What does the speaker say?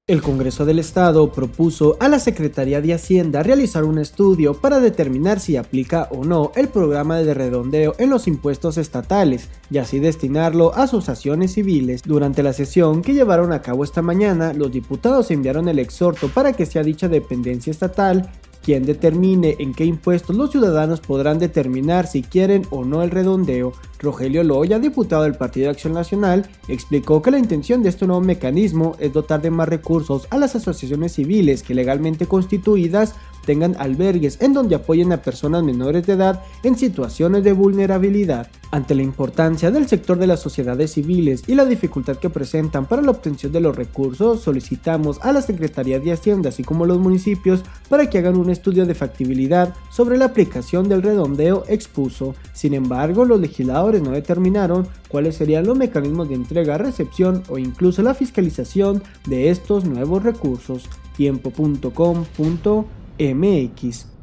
El Congreso del Estado propuso a la Secretaría de Hacienda realizar un estudio para determinar si aplica o no el programa de redondeo en los impuestos estatales y así destinarlo a asociaciones civiles. Durante la sesión que llevaron a cabo esta mañana, los diputados enviaron el exhorto para que sea dicha dependencia estatal quien determine en qué impuestos los ciudadanos podrán determinar si quieren o no el redondeo. Rogelio Loya, diputado del Partido de Acción Nacional, explicó que la intención de este nuevo mecanismo es dotar de más recursos a las asociaciones civiles que legalmente constituidas tengan albergues en donde apoyen a personas menores de edad en situaciones de vulnerabilidad. Ante la importancia del sector de las sociedades civiles y la dificultad que presentan para la obtención de los recursos, solicitamos a la Secretaría de Hacienda así como a los municipios para que hagan un estudio de factibilidad sobre la aplicación del redondeo, expuso. Sin embargo, los legisladores no determinaron cuáles serían los mecanismos de entrega, recepción o incluso la fiscalización de estos nuevos recursos. Tiempo.com.mx